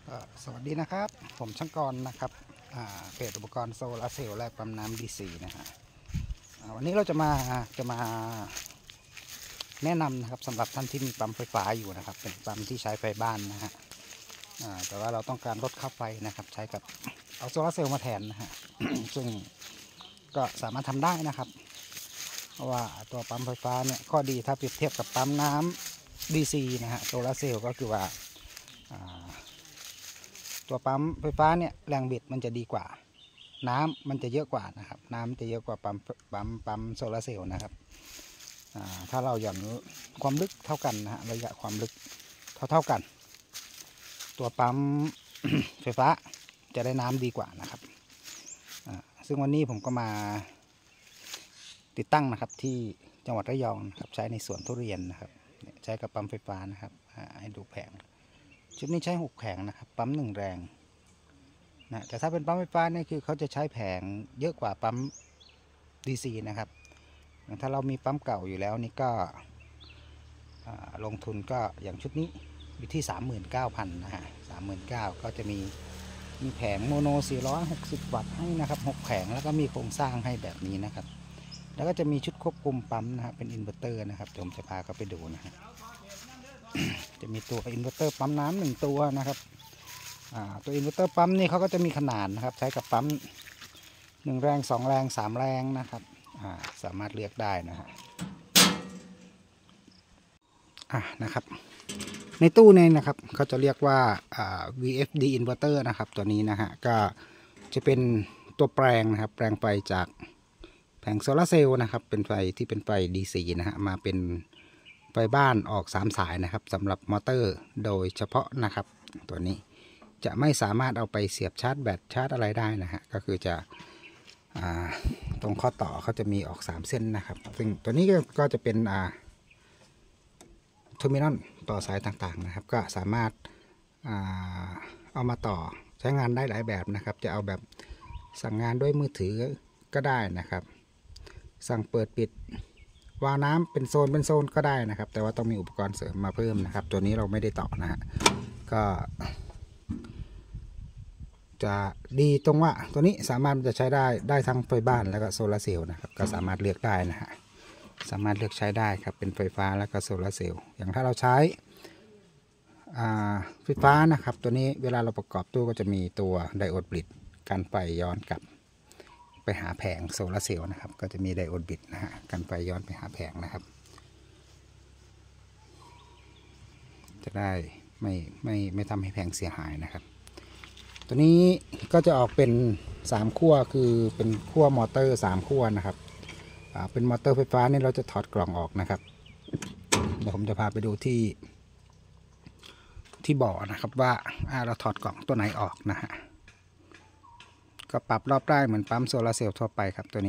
สวัสดีนะครับผมช่างกรนะครับเพจอุปกรณ์โซลาร์เซลล์และปั๊มน้ำดีซีนะฮะวันนี้เราจะมาแนะนำนะครับสำหรับท่านที่มีปั๊มไฟฟ้าอยู่นะครับเป็นปั๊มที่ใช้ไฟบ้านนะฮะแต่ว่าเราต้องการลดค่าไฟนะครับใช้กับเอาโซลาร์เซลล์มาแทนนะฮะ ซึ่งก็สามารถทำได้นะครับเพราะว่าตัวปั๊มไฟฟ้าเนี่ยข้อดีถ้าเปรียบเทียบกับปั๊มน้ำดีซีนะฮะโซลาร์เซลล์ก็คือว่าตัวปั๊มไฟฟ้าเนี่ยแรงบิดมันจะดีกว่าน้ำมันจะเยอะกว่านะครับน้ำจะเยอะกว่าปั๊มโซลาร์เซลล์นะครับถ้าเราหย่อนความลึกเท่ากันนะฮะระยะความลึกเท่ากันตัวปั๊ม ไฟฟ้าจะได้น้ำดีกว่านะครับซึ่งวันนี้ผมก็มาติดตั้งนะครับที่จังหวัดระยองนะครับใช้ในสวนทุเรียนนะครับใช้กับปั๊มไฟฟ้านะครับให้ดูแผงชุดนี้ใช้6แผงนะครับปั๊ม1แรงนะแต่ถ้าเป็นปั๊มไฟฟ้าเนี่ยคือเขาจะใช้แผงเยอะกว่าปั๊ม DC นะครับถ้าเรามีปั๊มเก่าอยู่แล้วนี่ก็ลงทุนก็อย่างชุดนี้อยู่ที่ 39,000 นะฮะ 39,000 ก็จะมีแผงโมโน460 วัตต์ให้นะครับ6แผงแล้วก็มีโครงสร้างให้แบบนี้นะครับแล้วก็จะมีชุดควบคุมปั๊มนะครับเป็นอินเวอร์เตอร์นะครับผมจะพาเขาไปดูนะฮะ จะมีตัวอินเวอร์เตอร์ปั๊มน้ำ1ตัวนะครับตัวอินเวอร์เตอร์ปั๊มนี่เขาก็จะมีขนาดนะครับใช้กับปั๊ม1แรง2แรง3แรงนะครับสามารถเลือกได้นะฮะนะครับในตู้นี้นะครับเขาจะเรียกว่าVFD inverter นะครับตัวนี้นะฮะก็จะเป็นตัวแปลงนะครับแปลงไฟจากแผงโซลาร์เซลล์นะครับเป็นไฟที่เป็นไฟ DC นะฮะมาเป็นไฟบ้านออก3สายนะครับสำหรับมอเตอร์โดยเฉพาะนะครับตัวนี้จะไม่สามารถเอาไปเสียบชาร์จแบตชาร์จอะไรได้นะฮะก็คือจะตรงข้อต่อเขาจะมีออก3เส้นนะครับซึ่งตัวนี้ก็จะเป็นเทอร์มินอลต่อสายต่างๆนะครับก็สามารถเอามาต่อใช้งานได้หลายแบบนะครับจะเอาแบบสั่งงานด้วยมือถือก็ได้นะครับสั่งเปิดปิดวาล์วน้ำเป็นโซนก็ได้นะครับแต่ว่าต้องมีอุปกรณ์เสริมมาเพิ่มนะครับตัวนี้เราไม่ได้ต่อนะฮะก็จะดีตรงว่าตัวนี้สามารถจะใช้ได้ทั้งไฟบ้านแล้วก็โซลาร์เซลล์นะครับก็สามารถเลือกได้นะฮะสามารถเลือกใช้ได้ครับเป็นไฟฟ้าแล้วก็โซลาร์เซลล์อย่างถ้าเราใช้ไฟฟ้านะครับตัวนี้เวลาเราประกอบตู้ก็จะมีตัวไดโอดบลิดกันไฟย้อนกลับไปหาแผงโซลาร์เซลล์นะครับก็จะมีไดโอดบลิดนะฮะกันไฟย้อนไปหาแผงนะครับจะได้ไม่ทำให้แผงเสียหายนะครับตัวนี้ก็จะออกเป็น3ขั้วคือเป็นขั้วมอเตอร์3ขั้วนะครับเป็นมอเตอร์ไฟฟ้านี่เราจะถอดกล่องออกนะครับเดี๋ยวผมจะพาไปดูที่บ่อนะครับว่าเราถอดกล่องตัวไหนออกนะฮะก็ปรับรอบได้เหมือนปั๊มโซลาร์เซลล์ทั่วไปครับตัวนี้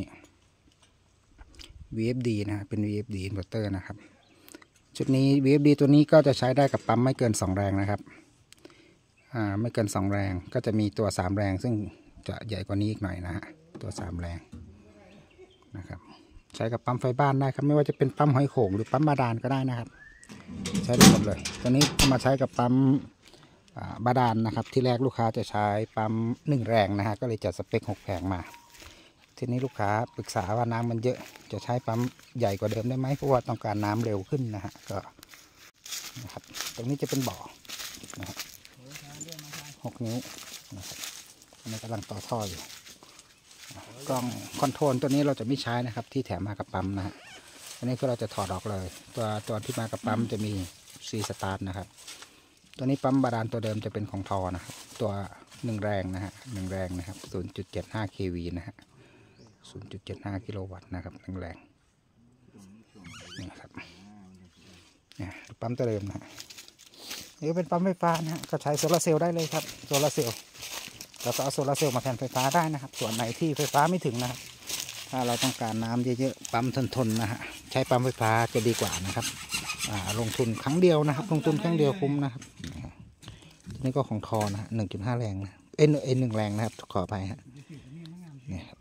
VFD นะเป็น VFD inverter นะครับชุดนี้ VFD ตัวนี้ก็จะใช้ได้กับปั๊มไม่เกิน2แรงนะครับไม่เกิน2แรงก็จะมีตัว3แรงซึ่งจะใหญ่กว่านี้อีกหน่อยนะฮะตัว3แรงนะครับใช้กับปั๊มไฟบ้านได้ครับไม่ว่าจะเป็นปั๊มหอยโข่งหรือปั๊มบาดาลก็ได้นะครับใช้ได้หมดเลยตัวนี้มาใช้กับปั๊มบาดาลนะครับที่แรกลูกค้าจะใช้ปั๊ม1แรงนะฮะก็เลยจัดสเปค6แผงมาทีนี้ลูกค้าปรึกษาว่าน้ำมันเยอะจะใช้ปั๊มใหญ่กว่าเดิมได้ไหมเพราะว่าต้องการน้ำเร็วขึ้นนะฮะก็นะครับตรงนี้จะเป็นบ่อนะครับ6 นิ้วนะครับอันนี้กำลังต่อท่ออยู่กล้องคอนโทรลตัวนี้เราจะไม่ใช้นะครับที่แถมมากับปั๊มนะฮะอันนี้คือเราจะถอดออกเลยตัวที่มากับปั๊มจะมีซีสตาร์ทนะครับตัวนี้ปั๊มบาดาลตัวเดิมจะเป็นของทอนะครับตัว1แรงนะฮะ1แรงนะครับ 0.75 kV นะฮะ 0.75 กิโลวัตต์นะครับ1แรงนี่ครับเนี่ยปั๊มตัวเดิมนะฮะนี่เป็นปั๊มไฟฟ้านะฮะก็ใช้โซลาร์เซลล์ได้เลยครับโซลาร์เซลล์เราก็เอาโซลาร์เซลล์มาแทนไฟฟ้าได้นะครับส่วนไหนที่ไฟฟ้าไม่ถึงนะครับถ้าเราต้องการน้ำเยอะๆปั๊มทนนะฮะใช้ปั๊มไฟฟ้าจะดีกว่านะครับลงทุนครั้งเดียวนะครับลงทุนครั้งเดียวคุ้มนะครับนี่ก็ของทอนะฮะ 1.5 แรงนะ1แรงนะครับขออภัยฮะนี่ครับ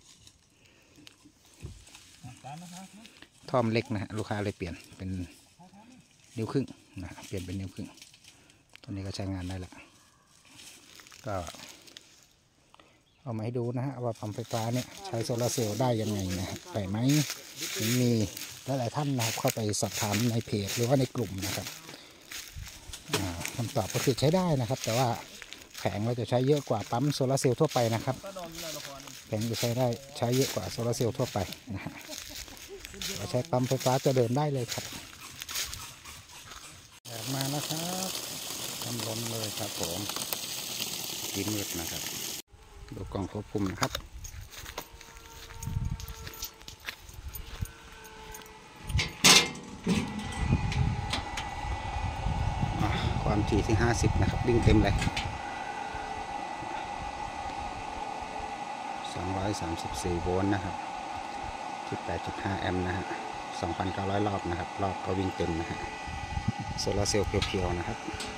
ท่อมเล็กนะฮะลูกค้าเลยเปลี่ยนเป็นนิ้วครึ่งนะเปลี่ยนเป็นนิ้วครึ่งตัวนี้ก็ใช้งานได้ละก็เอามาให้ดูนะฮะว่าปั๊มไฟฟ้าเนี่ยใช้โซลาร์เซลล์ได้ยังไงนะฮะไปไหมมีหลายท่านนะครับเข้าไปสอบถามในเพจหรือว่าในกลุ่มนะครับคำตอบก็คือใช้ได้นะครับ แต่ว่าแผงเราจะใช้เยอะกว่าปั๊มโซลาร์เซลล์ทั่วไปนะครับแผงจะใช้เยอะกว่าโซลาร์เซลล์ทั่วไปนะฮะเราใช้ปั๊มไฟฟ้าจะเดินได้เลยครับมาแล้วครับทำล้นเลยครับผมกินมืดนะครับดูกล่องควบคุมนะครับความถี่ที่50นะครับวิ่งเต็มเลย234โวลต์นะครับ18.5 แอมป์นะฮะ 2,900 รอบนะครับรอบก็วิ่งเต็มนะฮะโซลาร์เซลล์เพียวๆนะครับ